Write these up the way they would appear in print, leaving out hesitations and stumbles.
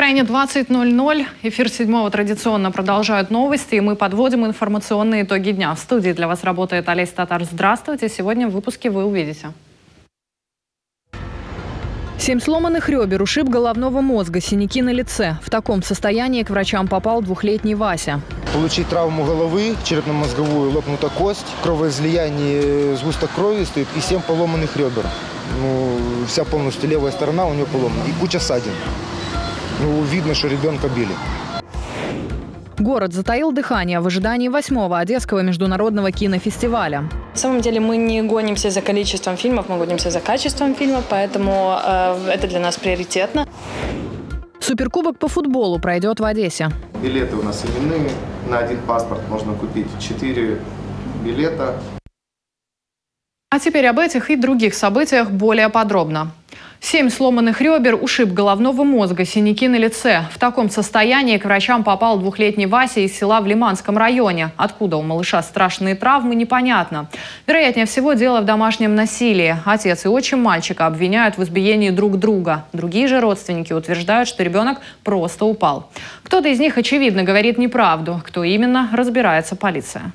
Украине 20:00. Эфир 7-го традиционно продолжают новости, и мы подводим информационные итоги дня. В студии для вас работает Олесь Татар. Здравствуйте. Сегодня в выпуске вы увидите. 7 сломанных ребер, ушиб головного мозга, синяки на лице. В таком состоянии к врачам попал двухлетний Вася. Получить травму головы, черепно-мозговую, лопнута кость, кровоизлияние, сгусток крови стоит и 7 поломанных ребер. Вся полностью левая сторона у нее поломана и куча ссадин. Видно, что ребенка били. Город затаил дыхание в ожидании 8-го Одесского международного кинофестиваля. На самом деле мы не гонимся за количеством фильмов, мы гонимся за качеством фильмов, поэтому это для нас приоритетно. Суперкубок по футболу пройдет в Одессе. Билеты у нас именные. На один паспорт можно купить 4 билета. А теперь об этих и других событиях более подробно. 7 сломанных ребер, ушиб головного мозга, синяки на лице. В таком состоянии к врачам попал двухлетний Вася из села в Лиманском районе. Откуда у малыша страшные травмы, непонятно. Вероятнее всего, дело в домашнем насилии. Отец и отчим мальчика обвиняют в избиении друг друга. Другие же родственники утверждают, что ребенок просто упал. Кто-то из них, очевидно, говорит неправду. Кто именно, разбирается полиция.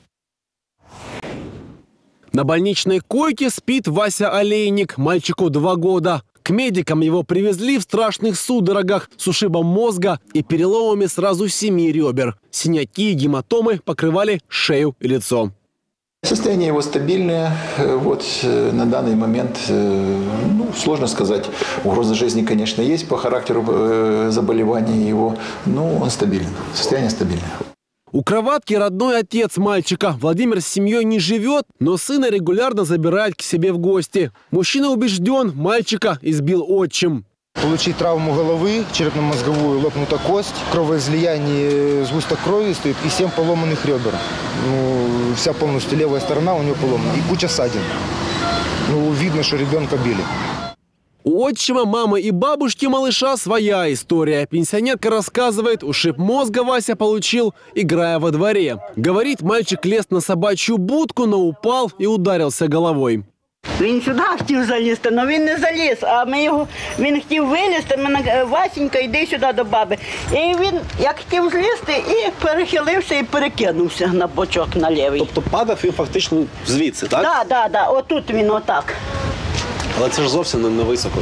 На больничной койке спит Вася Олейник, мальчику 2 года. К медикам его привезли в страшных судорогах с ушибом мозга и переломами сразу 7 ребер. Синяки и гематомы покрывали шею и лицо. Состояние его стабильное. На данный момент, сложно сказать. Угроза жизни, конечно, есть по характеру заболевания его, но он стабилен. Состояние стабильное. У кроватки родной отец мальчика. Владимир с семьей не живет, но сына регулярно забирает к себе в гости. Мужчина убежден, мальчика избил отчим. Получить травму головы, черепно-мозговую, лопнута кость, кровоизлияние, сгусток крови стоит и 7 поломанных ребер. Вся полностью левая сторона у нее поломана и куча ссадин. Видно, что ребенка били. У отчима, мамы и бабушки малыша своя история. Пенсионерка рассказывает, ушиб мозга Вася получил, играя во дворе. Говорит, мальчик лез на собачью будку, но упал и ударился головой. Він сюди хотів залізти, але він не заліз, а він хотів вилізти, Васенька, йди сюди до баби. І він, як хотів злізти, і перехилився, і перекинувся на бочок на лівий. Тобто падав він фактично звідси, так? Так, отут він отак. Але це ж зовсім не високо.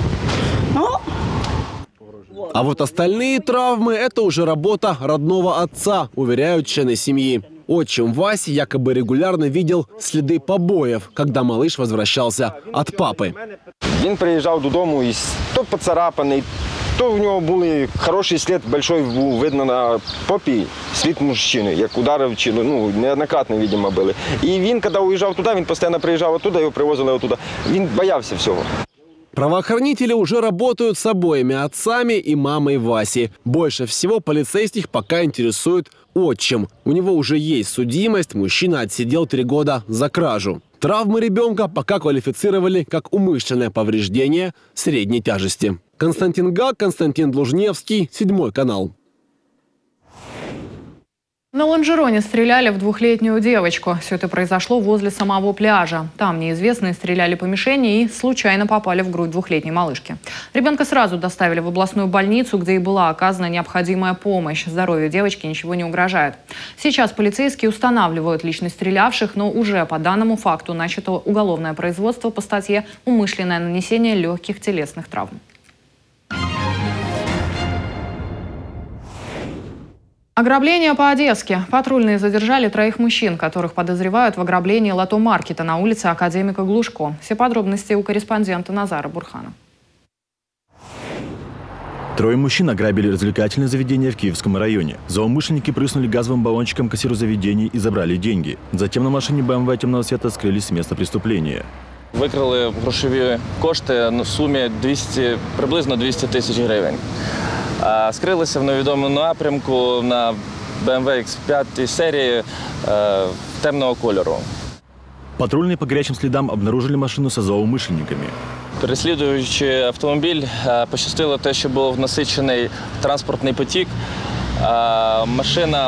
А вот остальные травмы – это уже работа родного отца, уверяют члены семьи. Отчим Васи якобы регулярно видел следы побоев, когда малыш возвращался от папы. Він приїжджав додому і то поцарапаний, то в нього був хороший слід, великий був видно на попі, слід мужчини, як ударив, неоднократно, видимо, били. І він, коли уїжджав туди, він постійно приїжджав оттуда, його привозили оттуда. Він боявся всього. Правоохранители уже работают с обоими отцами и мамой Васи. Больше всего полицейских пока интересует отчим. У него уже есть судимость, мужчина отсидел 3 года за кражу. Травмы ребенка пока квалифицировали как умышленное повреждение средней тяжести. Константин Гак, Константин Длужневский, 7 канал. На Лонжероне стреляли в двухлетнюю девочку. Все это произошло возле самого пляжа. Там неизвестные стреляли по мишени и случайно попали в грудь двухлетней малышки. Ребенка сразу доставили в областную больницу, где и была оказана необходимая помощь. Здоровью девочки ничего не угрожает. Сейчас полицейские устанавливают личность стрелявших, но уже по данному факту начато уголовное производство по статье «Умышленное нанесение легких телесных травм». Ограбление по-одесски. Патрульные задержали 3 мужчин, которых подозревают в ограблении лото-маркета на улице Академика Глушко. Все подробности у корреспондента Назара Бурхана. 3 мужчин ограбили развлекательное заведение в Киевском районе. Злоумышленники прыснули газовым баллончиком кассиру заведений и забрали деньги. Затем на машине BMW темного цвета скрылись с места преступления. Викрали грошові кошти в сумі приблизно 200 тисяч гривень. Скрилися в невідомому напрямку на BMW X5 серії темного кольору. Патрульные по горячим следам обнаружили машину со злоумышленниками. Переслідуючи автомобіль, пощастило те, що був насичений транспортний потік. Машина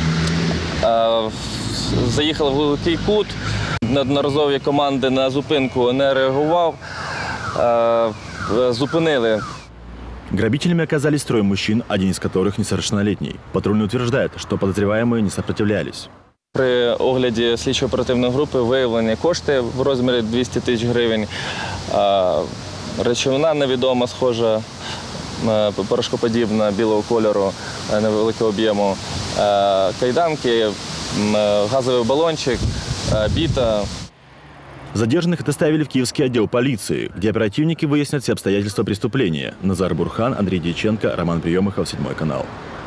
заїхала в глухий кут. Неодноразові команди на зупинку не реагував. Зупинили. Грабителями оказались 3 мужчин, один из которых несовершеннолетний. Патрульный утверждает, что подозреваемые не сопротивлялись. При огляді слідчо-оперативної групи виявлені кошти в розмірі 200 тисяч гривень. Речовина невідома, схожа, порошкоподібна, білого кольору, невеликого об'єму. Кайданки, газовий баллончик, бита. Задержанных доставили в Киевский отдел полиции, где оперативники выяснят все обстоятельства преступления. Назар Бурхан, Андрей Дьяченко, Роман Приемыхов, 7 канал.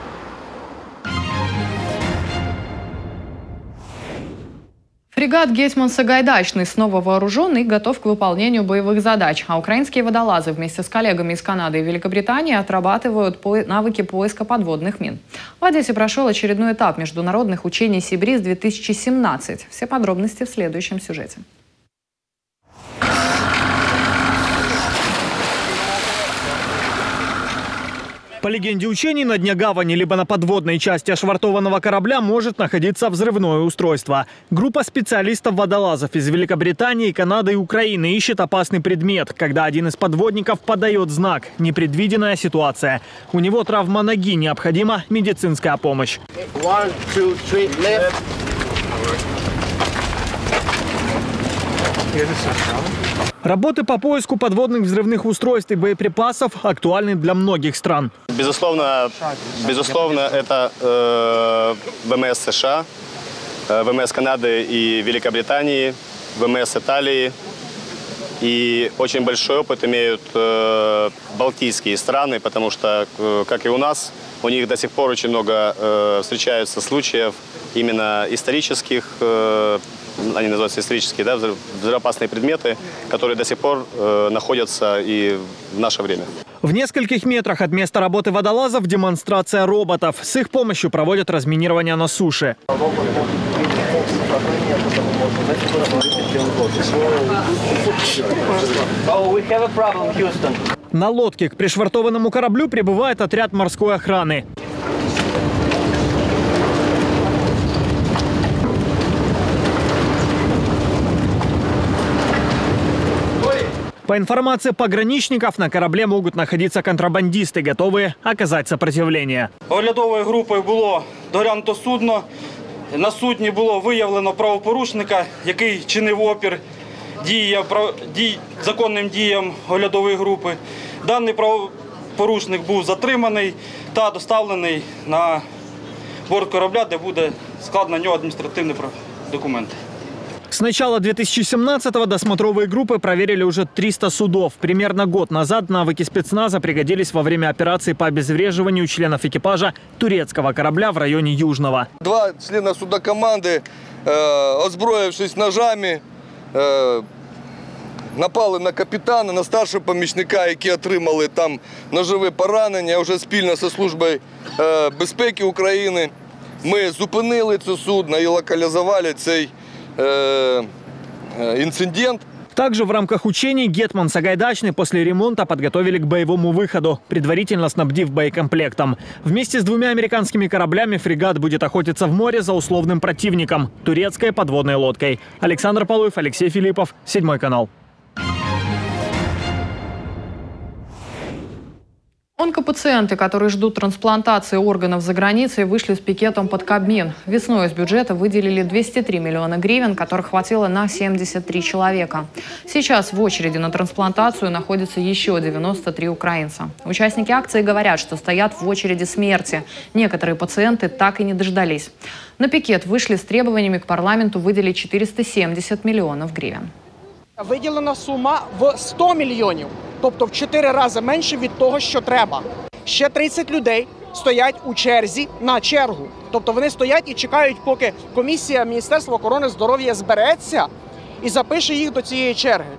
Фрегат «Гетьман Сагайдачный» снова вооружен и готов к выполнению боевых задач. А украинские водолазы вместе с коллегами из Канады и Великобритании отрабатывают навыки поиска подводных мин. В Одессе прошел очередной этап международных учений «Сибриз-2017». Все подробности в следующем сюжете. По легенде учений, на дне гавани либо на подводной части ошвартованного корабля может находиться взрывное устройство. Группа специалистов-водолазов из Великобритании, Канады и Украины ищет опасный предмет, когда один из подводников подает знак «Непредвиденная ситуация». У него травма ноги, необходима медицинская помощь. 1, 2, 3, left. Работы по поиску подводных взрывных устройств и боеприпасов актуальны для многих стран. Безусловно, это ВМС США, ВМС Канады и Великобритании, ВМС Италии. И очень большой опыт имеют балтийские страны, потому что, как и у нас, у них до сих пор очень много встречаются случаев именно исторических, они называются исторические, да, взрывоопасные предметы, которые до сих пор находятся и в наше время. В нескольких метрах от места работы водолазов демонстрация роботов. С их помощью проводят разминирование на суше. На лодке к пришвартованному кораблю прибывает отряд морской охраны. По информации пограничников, на корабле могут находиться контрабандисты, готовые оказать сопротивление. Оглядовою групою було доглянуто судно. На судні було виявлено правопорушника, який чинив опір законним діям оглядової групи. Даний правопорушник був затриманий та доставлений на борт корабля, де буде складено на нього адміністративні документи. С начала 2017-го досмотровые группы проверили уже 300 судов. Примерно год назад навыки спецназа пригодились во время операции по обезвреживанию членов экипажа турецкого корабля в районе Южного. 2 члена судокоманды, озброившись ножами, напали на капітана, на старшого помічника, які отримали там ножові поранення. Уже спільно зі Службою безпеки України ми зупинили це судно і локалізували цей инцидент. Также в рамках учений «Гетьман Сагайдачный» после ремонта подготовили к боевому выходу, предварительно снабдив боекомплектом. Вместе с 2 американскими кораблями фрегат будет охотиться в море за условным противником – турецкой подводной лодкой. Александр Полуев, Алексей Филиппов, 7 канал. Онкопациенты, которые ждут трансплантации органов за границей, вышли с пикетом под Кабмин. Весной из бюджета выделили 203 миллиона гривен, которых хватило на 73 человека. Сейчас в очереди на трансплантацию находится еще 93 украинца. Участники акции говорят, что стоят в очереди смерти. Некоторые пациенты так и не дождались. На пикет вышли с требованиями к парламенту выделить 470 миллионов гривен. Виділена сума в 100 мільйонів, тобто в 4 рази менше від того, що треба. Ще 30 людей стоять у черзі на чергу. Тобто вони стоять і чекають, поки комісія Міністерства охорони здоров'я збереться і запише їх до цієї черги.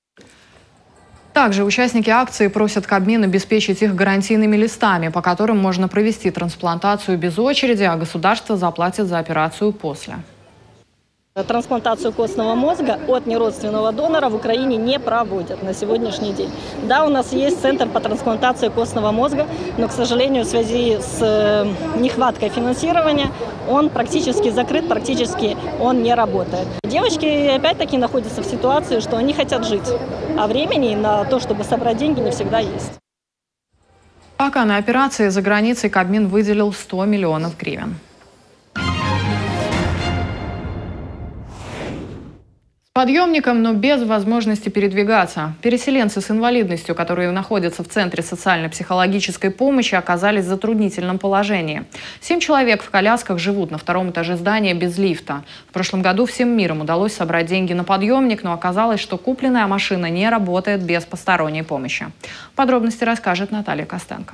Также участники акции просят Кабмин обеспечить их гарантийными листами, по которым можно провести трансплантацию без очереди, а государство заплатит за операцию после. Трансплантацию костного мозга от неродственного донора в Украине не проводят на сегодняшний день. Да, у нас есть центр по трансплантации костного мозга, но, к сожалению, в связи с нехваткой финансирования он практически закрыт, практически он не работает. Девочки опять-таки находятся в ситуации, что они хотят жить, а времени на то, чтобы собрать деньги, не всегда есть. Пока на операции за границей Кабмин выделил 100 миллионов гривен. Подъемником, но без возможности передвигаться. Переселенцы с инвалидностью, которые находятся в Центре социально-психологической помощи, оказались в затруднительном положении. 7 человек в колясках живут на 2-м этаже здания без лифта. В прошлом году всем миром удалось собрать деньги на подъемник, но оказалось, что купленная машина не работает без посторонней помощи. Подробности расскажет Наталья Костенко.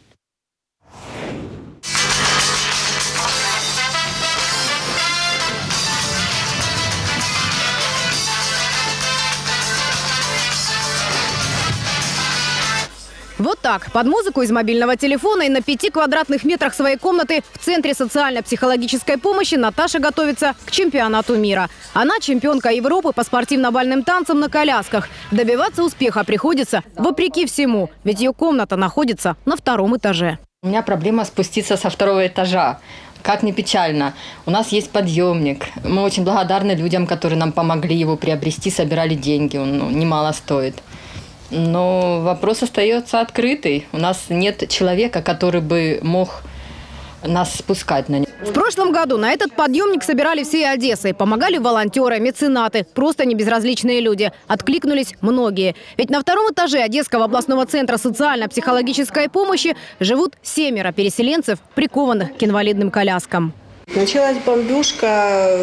Вот так, под музыку из мобильного телефона и на 5 квадратных метрах своей комнаты в Центре социально-психологической помощи Наташа готовится к чемпионату мира. Она чемпионка Европы по спортивно-бальным танцам на колясках. Добиваться успеха приходится вопреки всему, ведь ее комната находится на 2-м этаже. У меня проблема спуститься со 2-го этажа. Как ни печально, у нас есть подъемник. Мы очень благодарны людям, которые нам помогли его приобрести, собирали деньги, он немало стоит. Но вопрос остается открытый. У нас нет человека, который бы мог нас спускать на него. В прошлом году на этот подъемник собирали всей Одессы. Помогали волонтеры, меценаты, просто небезразличные люди. Откликнулись многие. Ведь на 2-м этаже Одесского областного центра социально-психологической помощи живут 7 переселенцев, прикованных к инвалидным коляскам. Началась бомбежка,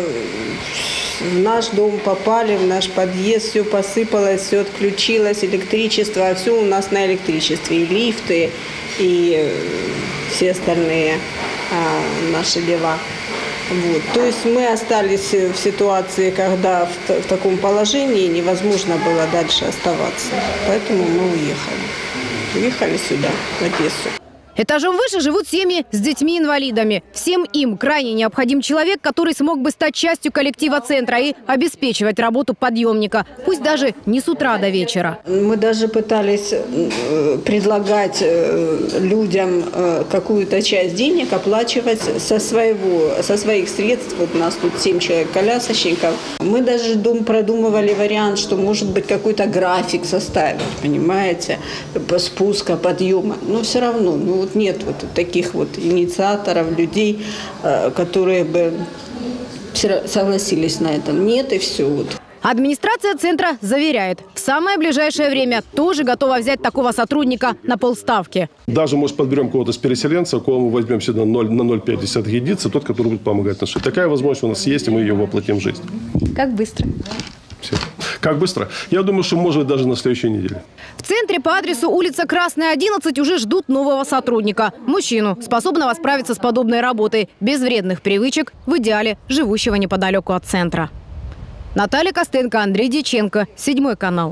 в наш дом попали, в наш подъезд, все посыпалось, все отключилось, электричество, все у нас на электричестве, и лифты, и все остальные наши дела. Вот. То есть мы остались в ситуации, когда в таком положении невозможно было дальше оставаться. Поэтому мы уехали. Уехали сюда, в Одессу. Этажом выше живут семьи с детьми-инвалидами. Всем им крайне необходим человек, который смог бы стать частью коллектива центра и обеспечивать работу подъемника, пусть даже не с утра до вечера. Мы даже пытались предлагать людям какую-то часть денег оплачивать со своих средств. Вот у нас тут 7 человек-колясочников. Мы даже продумывали вариант, что может быть какой-то график составить, понимаете, спуска, подъема. Но все равно, нет вот таких вот инициаторов, людей, которые бы согласились на этом. Нет, и все. Администрация центра заверяет, в самое ближайшее время тоже готова взять такого сотрудника на полставки. Даже, может, подберем кого-то с переселенца, кого мы возьмем сюда на 0,5 единицы, тот, который будет помогать нашей. Такая возможность у нас есть, и мы ее воплотим в жизнь. Как быстро? Все. Как быстро? Я думаю, что может быть даже на следующей неделе. В центре по адресу улица Красная, 11 уже ждут нового сотрудника. Мужчину, способного справиться с подобной работой, без вредных привычек, в идеале живущего неподалеку от центра. Наталья Костенко, Андрей Дьяченко, 7 канал.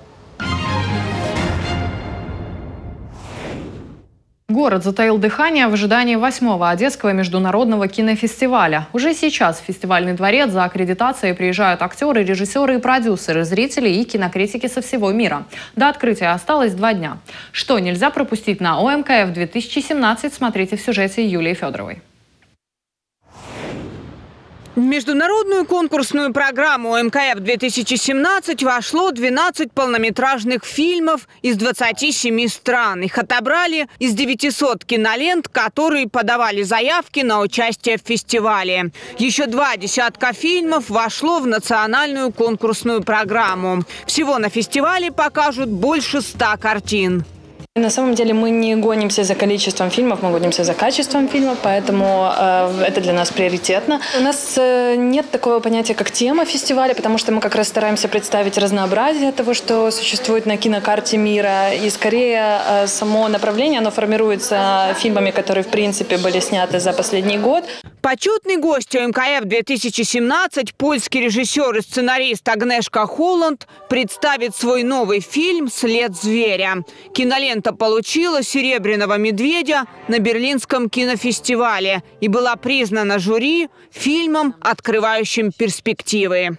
Город затаил дыхание в ожидании 8-го Одесского международного кинофестиваля. Уже сейчас в фестивальный дворец за аккредитацией приезжают актеры, режиссеры и продюсеры, зрители и кинокритики со всего мира. До открытия осталось 2 дня. Что нельзя пропустить на ОМКФ 2017, смотрите в сюжете Юлии Федоровой. В международную конкурсную программу МКФ-2017 вошло 12 полнометражных фильмов из 27 стран. Их отобрали из 900 кинолент, которые подавали заявки на участие в фестивале. Еще 2 десятка фильмов вошло в национальную конкурсную программу. Всего на фестивале покажут больше 100 картин. На самом деле мы не гонимся за количеством фильмов, мы гонимся за качеством фильмов, поэтому это для нас приоритетно. У нас нет такого понятия, как тема фестиваля, потому что мы как раз стараемся представить разнообразие того, что существует на кинокарте мира. И скорее само направление, оно формируется фильмами, которые в принципе были сняты за последний год. Почетный гость МКФ-2017, польский режиссер и сценарист Агнешка Холланд представит свой новый фильм «След зверя». Кинолента получила «Серебряного медведя» на Берлинском кинофестивале и была признана жюри фильмом, открывающим перспективы.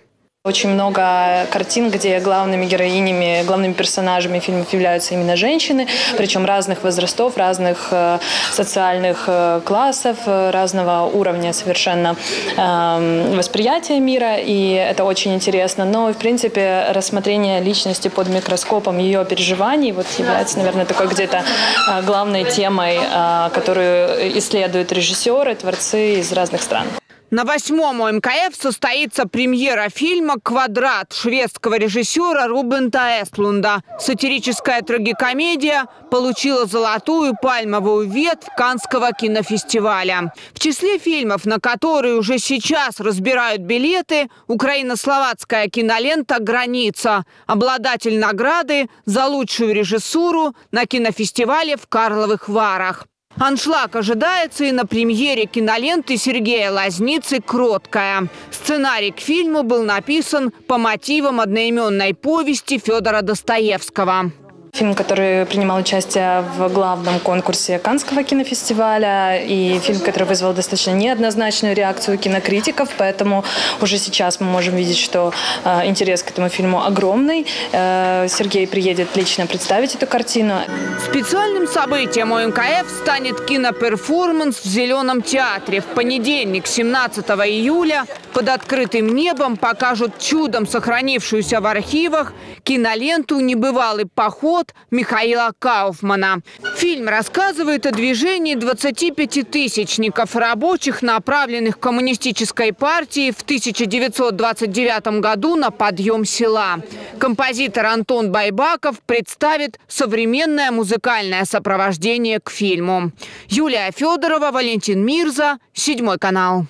Очень много картин, где главными героинями, главными персонажами фильмов являются именно женщины, причем разных возрастов, разных социальных классов, разного уровня совершенно восприятия мира, и это очень интересно. Но, в принципе, рассмотрение личности под микроскопом, ее переживаний вот является, наверное, такой где-то главной темой, которую исследуют режиссеры, творцы из разных стран. На 8-м ОМКФ состоится премьера фильма «Квадрат» шведского режиссера Рубента Эстлунда. Сатирическая трагикомедия получила золотую пальмовую ветвь Каннского кинофестиваля. В числе фильмов, на которые уже сейчас разбирают билеты, украино-словацкая кинолента «Граница», обладатель награды за лучшую режиссуру на кинофестивале в Карловых Варах. Аншлаг ожидается и на премьере киноленты Сергея Лазницы «Кроткая». Сценарий к фильму был написан по мотивам одноименной повести Федора Достоевского. Фильм, который принимал участие в главном конкурсе Каннского кинофестиваля, и фильм, который вызвал достаточно неоднозначную реакцию кинокритиков, поэтому уже сейчас мы можем видеть, что интерес к этому фильму огромный. Сергей приедет лично представить эту картину. Специальным событием ОМКФ станет киноперформанс в Зеленом театре. В понедельник, 17 июля, под открытым небом покажут чудом сохранившуюся в архивах киноленту «Небывалый поход» Михаила Кауфмана. Фильм рассказывает о движении 25-тысячников рабочих, направленных коммунистической партией в 1929 году на подъем села. Композитор Антон Байбаков представит современное музыкальное сопровождение к фильму. Юлия Федорова, Валентин Мирза, 7 канал.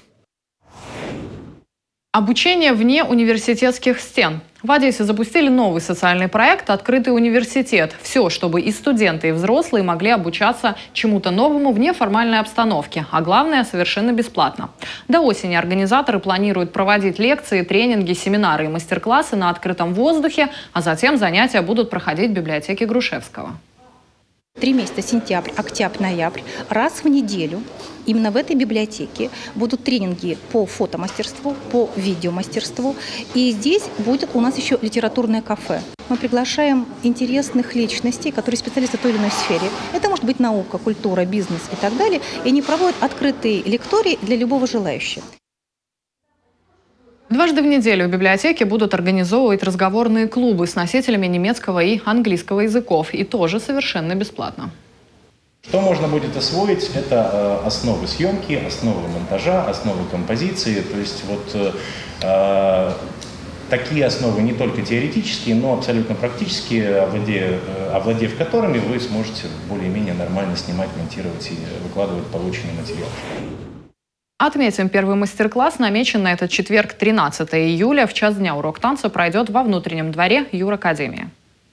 Обучение вне университетских стен. В Одессе запустили новый социальный проект «Открытый университет». Все, чтобы и студенты, и взрослые могли обучаться чему-то новому в неформальной обстановке. А главное, совершенно бесплатно. До осени организаторы планируют проводить лекции, тренинги, семинары и мастер-классы на открытом воздухе, а затем занятия будут проходить в библиотеке Грушевского. 3 месяца, сентябрь, октябрь, ноябрь, раз в неделю именно в этой библиотеке будут тренинги по фотомастерству, по видеомастерству. И здесь будет у нас еще литературное кафе. Мы приглашаем интересных личностей, которые специалисты в той или иной сфере. Это может быть наука, культура, бизнес и так далее. И они проводят открытые лектории для любого желающего. Дважды в неделю в библиотеке будут организовывать разговорные клубы с носителями немецкого и английского языков. И тоже совершенно бесплатно. Что можно будет освоить? Это основы съемки, основы монтажа, основы композиции. То есть вот такие основы не только теоретические, но абсолютно практические, овладев которыми вы сможете более-менее нормально снимать, монтировать и выкладывать полученный материал. Отметим, первый мастер-класс намечен на этот четверг, 13 июля. В час дня урок танца пройдет во внутреннем дворе Юракадемии.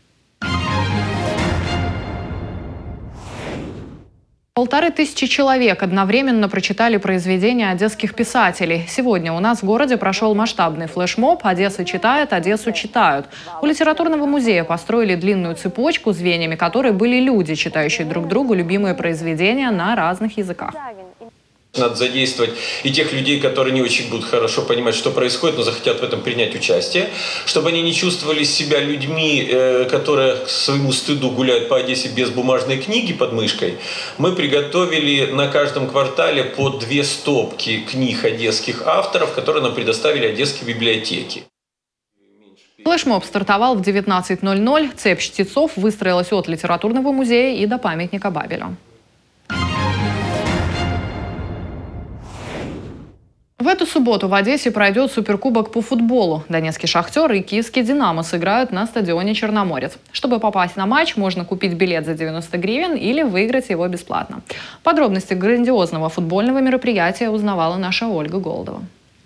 1500 человек одновременно прочитали произведения одесских писателей. Сегодня у нас в городе прошел масштабный флешмоб «Одесса читает, Одессу читают». У литературного музея построили длинную цепочку, звеньями которой были люди, читающие друг другу любимые произведения на разных языках. Надо задействовать и тех людей, которые не очень будут хорошо понимать, что происходит, но захотят в этом принять участие, чтобы они не чувствовали себя людьми, которые к своему стыду гуляют по Одессе без бумажной книги под мышкой. Мы приготовили на каждом квартале по 2 стопки книг одесских авторов, которые нам предоставили одесские библиотеки. Флешмоб стартовал в 19:00. Цепь чтецов выстроилась от литературного музея и до памятника Бабелю. В эту субботу в Одессе пройдет суперкубок по футболу. Донецкий «Шахтер» и киевский «Динамо» сыграют на стадионе «Черноморец». Чтобы попасть на матч, можно купить билет за 90 гривен или выиграть его бесплатно. Подробности грандиозного футбольного мероприятия узнавала наша Ольга Голдова.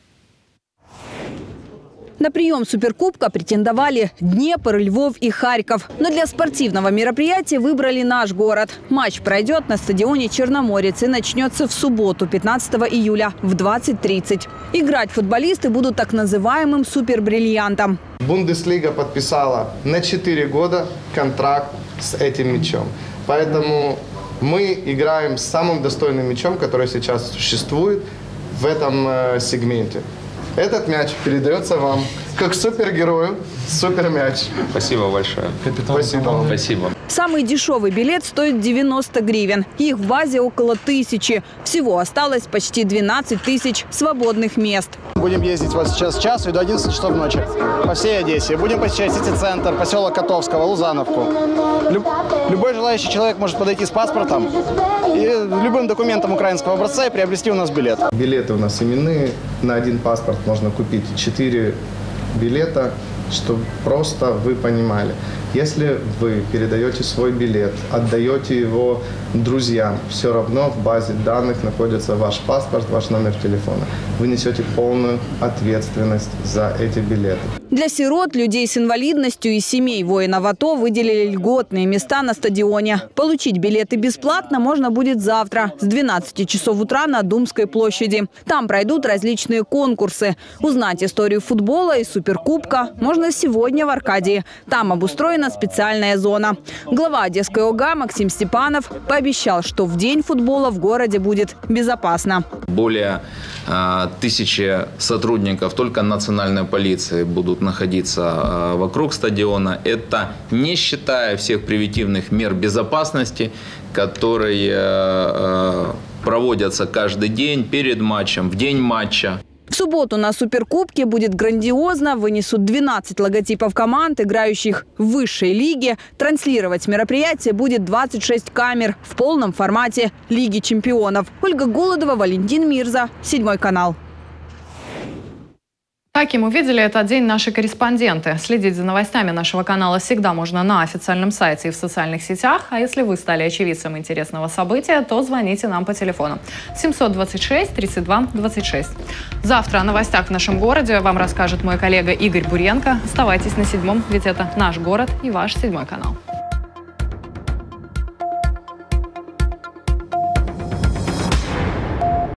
На прием суперкубка претендовали Днепр, Львов и Харьков. Но для спортивного мероприятия выбрали наш город. Матч пройдет на стадионе «Черноморец» и начнется в субботу, 15 июля в 20:30. Играть футболисты будут так называемым супербриллиантом. Бундеслига подписала на 4 года контракт с этим мячом. Поэтому мы играем с самым достойным мячом, который сейчас существует в этом сегменте. Этот мяч передается вам. как супергерою, супермяч. Спасибо большое. Спасибо. Спасибо. Самый дешевый билет стоит 90 гривен. Их в базе около 1000. Всего осталось почти 12 тысяч свободных мест. Будем ездить вот сейчас с часу и до 11 часов ночи по всей Одессе. Будем посещать Сити-центр, поселок Котовского, Лузановку. Любой желающий человек может подойти с паспортом и любым документом украинского образца и приобрести у нас билет. Билеты у нас именные. На один паспорт можно купить 4 билета, чтобы просто вы понимали. Если вы передаете свой билет, отдаете его друзьям, все равно в базе данных находится ваш паспорт, ваш номер телефона. Вы несете полную ответственность за эти билеты. Для сирот, людей с инвалидностью и семей воинов АТО выделили льготные места на стадионе. Получить билеты бесплатно можно будет завтра с 12 часов утра на Думской площади. Там пройдут различные конкурсы. Узнать историю футбола и суперкубка можно сегодня в Аркадии. Там обустроена специальная зона. Глава Одесской ОГА Максим Степанов пообещал, что в день футбола в городе будет безопасно. Более 1000 сотрудников только национальной полиции будут находиться вокруг стадиона. Это не считая всех превентивных мер безопасности, которые проводятся каждый день перед матчем, в день матча. В субботу на Суперкубке будет грандиозно. Вынесут 12 логотипов команд, играющих в высшей лиге. Транслировать мероприятие будет 26 камер в полном формате Лиги чемпионов. Ольга Голодова, Валентин Мирза, 7 канал. Таким увидели этот день наши корреспонденты. Следить за новостями нашего канала всегда можно на официальном сайте и в социальных сетях. А если вы стали очевидцем интересного события, то звоните нам по телефону 726 32 26. Завтра о новостях в нашем городе вам расскажет мой коллега Игорь Буренко. Оставайтесь на 7, ведь это наш город и ваш 7 канал.